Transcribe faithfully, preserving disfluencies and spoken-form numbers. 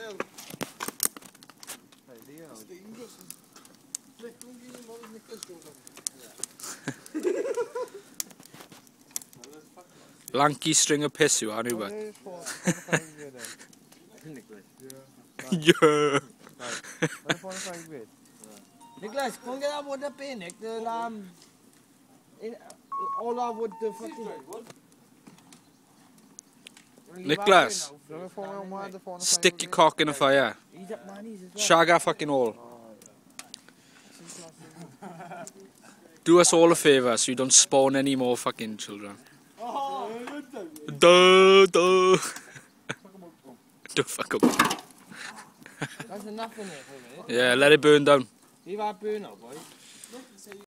Lanky string of piss you are, but. Yeah. Nicholas, come get that wood up in Nick. The um, in all our wood the fucking. Nicholas, stick your cock in the fire. Shag our fucking hole. Do us all a favour so you don't spawn any more fucking children. Duh, duh. Don't fuck up. That's enough in it for me. Yeah, let it burn down. Leave our burn out, boys.